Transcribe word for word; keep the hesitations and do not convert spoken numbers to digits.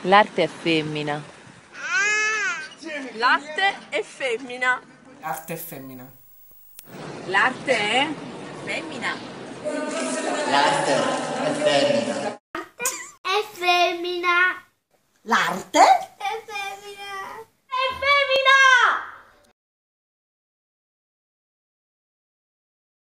L'arte è femmina. L'arte è femmina. Arte è femmina. L'arte è femmina. L'arte è femmina. È femmina. L'arte